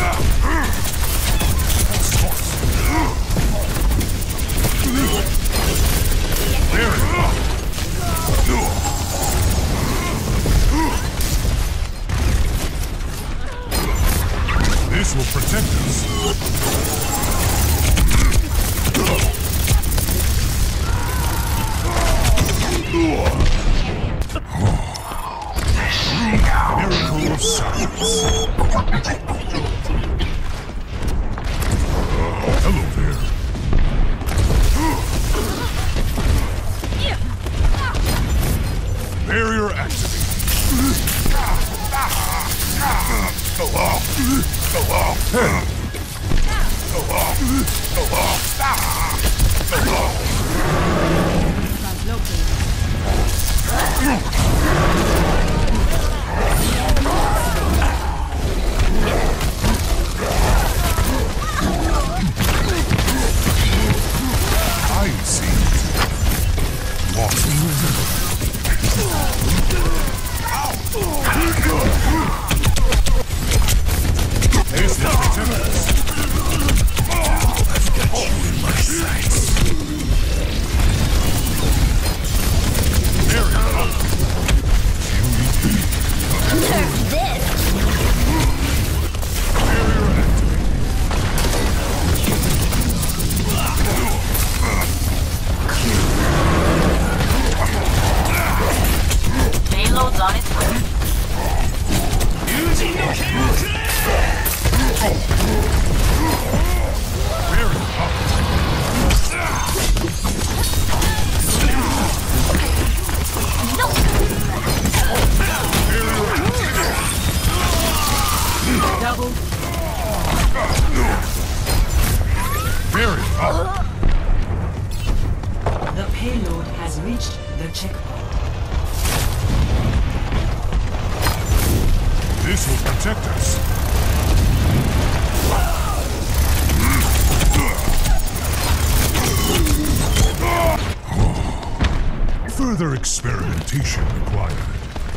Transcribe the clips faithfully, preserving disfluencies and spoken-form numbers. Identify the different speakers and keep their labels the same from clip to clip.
Speaker 1: This will protect us. Miracle of silence. Hello there. Barrier activated. Go off. Go off. Hey. Go off. Go off. Go off. I see. Walking river. This is the tempest. I've got you in my sights. There we go.
Speaker 2: There's this.
Speaker 1: Barrier activated.
Speaker 2: Payload's on its way.
Speaker 1: Using the Barrier up.
Speaker 2: No. Double.
Speaker 1: Barrier up.
Speaker 3: The payload has reached the checkpoint.
Speaker 1: This will protect us. Further experimentation required.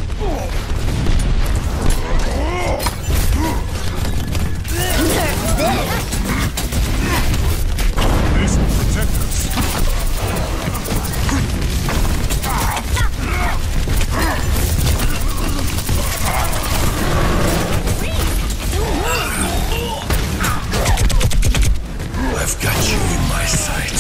Speaker 1: This will protect us. I've got you in my sights.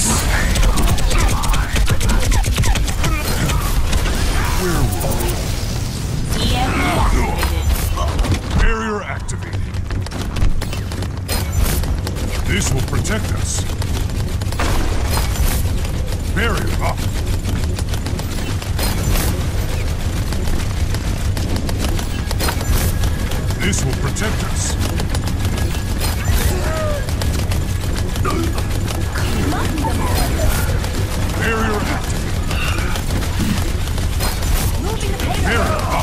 Speaker 1: Barrier activated. This will protect us. Barrier up. This will protect us. Barrier activated. Barrier up.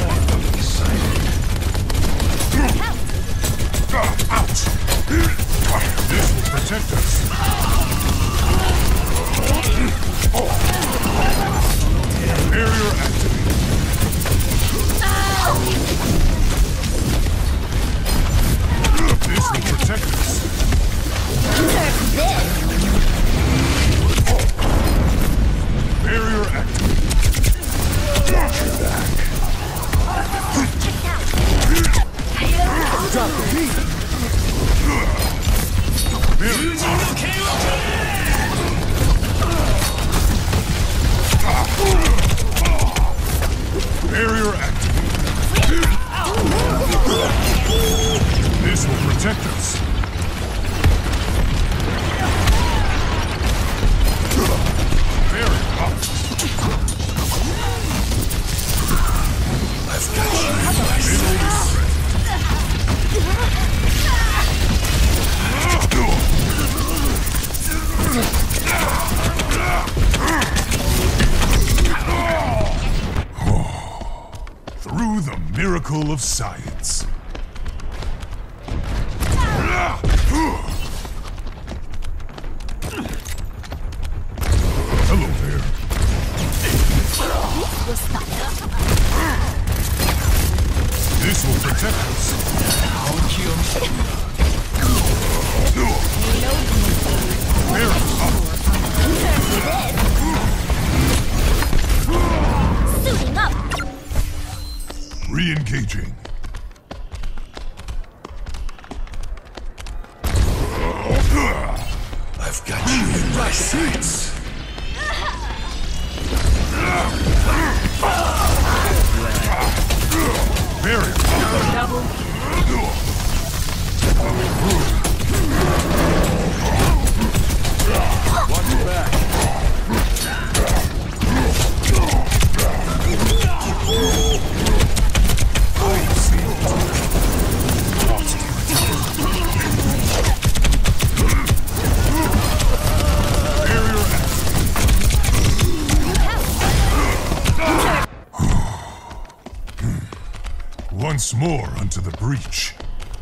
Speaker 1: Out! This will protect us. Barrier activated. This will protect us. Barrier activated. Watch your back. Drop the beat. Barrier Barrier activated. This will protect us. Barrier up. I've got you in my sights. Through the miracle of science. Hello there. This will protect us. Very up.
Speaker 2: Suiting up.
Speaker 1: Re-engaging. I've got you in my sights. Very
Speaker 3: Double
Speaker 4: Watch your back.
Speaker 1: Once more unto the breach.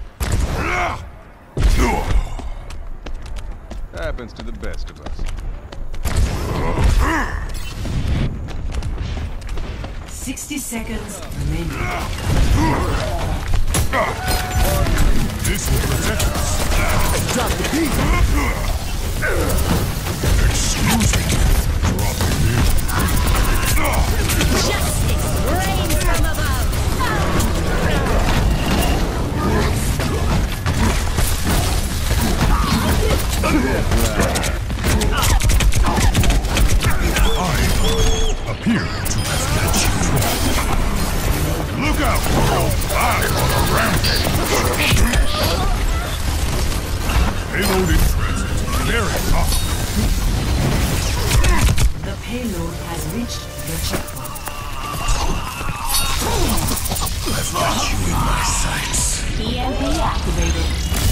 Speaker 4: Happens to the best of us.
Speaker 3: sixty seconds remaining.
Speaker 1: This will protect us. Drop the beat. Excuse me. Dropping in.
Speaker 2: Justice reigns from above.
Speaker 1: I appear to have got you wrong. Look out, world! I'm on a rampage! Payload in transit. Very up.
Speaker 3: The payload has reached the checkpoint.
Speaker 1: I've got you in my sights.
Speaker 2: E M P activated.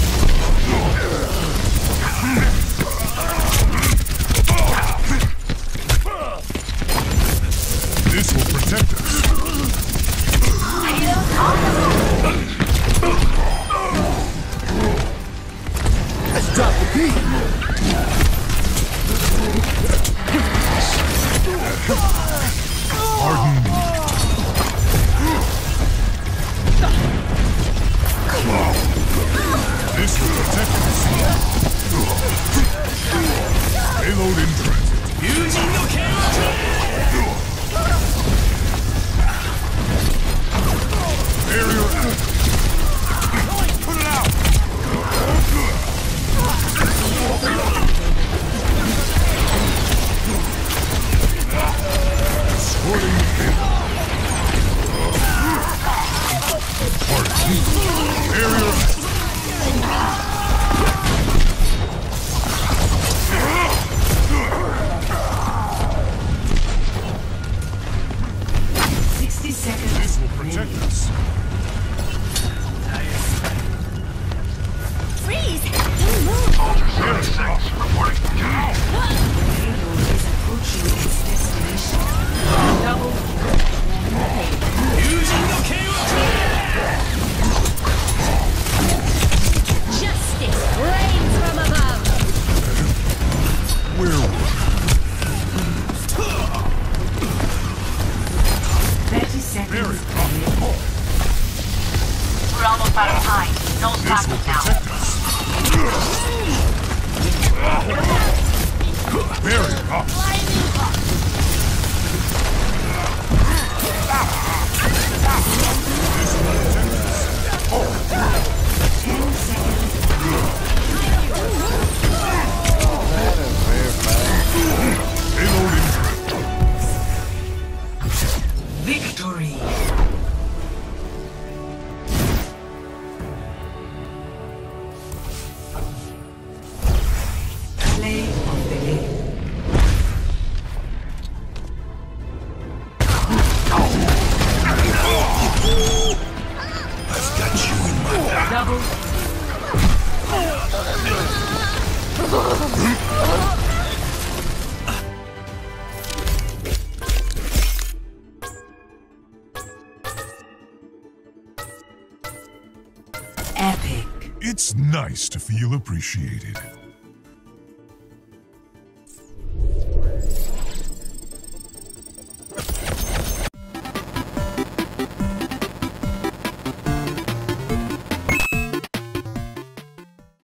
Speaker 1: This will protect us. Let's drop the beat. Pardon me. This will protect us. Payload in transit. Using the barrier out. Put it out. Escorting the payload. Pardon me. Barrier out.
Speaker 3: sixty seconds.
Speaker 1: This will protect us.
Speaker 2: Freeze! Don't move!
Speaker 1: Very up.
Speaker 4: Reporting.
Speaker 3: The payload is approaching its destination. Double
Speaker 2: Justice reigns from above!
Speaker 1: Where were
Speaker 3: thirty seconds.
Speaker 1: Very up.
Speaker 2: We're almost out of time. No
Speaker 1: This
Speaker 2: stopping
Speaker 1: will
Speaker 2: now.
Speaker 1: protect us. Very up. This will protect us.
Speaker 3: ten seconds.
Speaker 1: Payload in transit.
Speaker 3: Victory. Play of the game.
Speaker 1: I've got you in my
Speaker 3: Double. Epic.
Speaker 1: It's nice to feel appreciated.